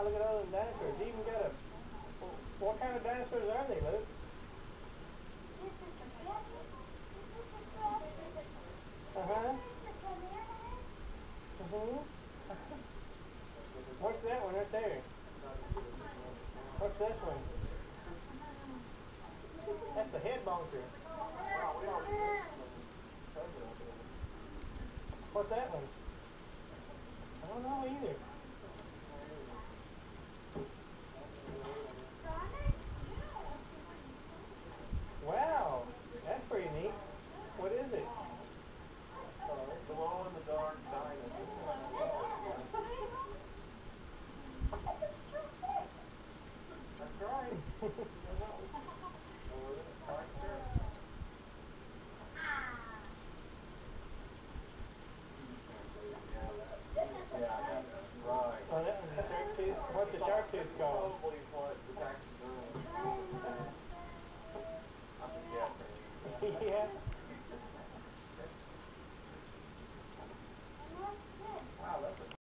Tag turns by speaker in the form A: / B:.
A: look at all those dinosaurs. You even got a... What kind of dinosaurs are they, Luke? Uh-huh. What's that one right there? What's this one? That's the head bonker. What's that one? I don't know either. Wow, that's pretty neat. What is it?
B: Glow in the dark dinosaur. That's right.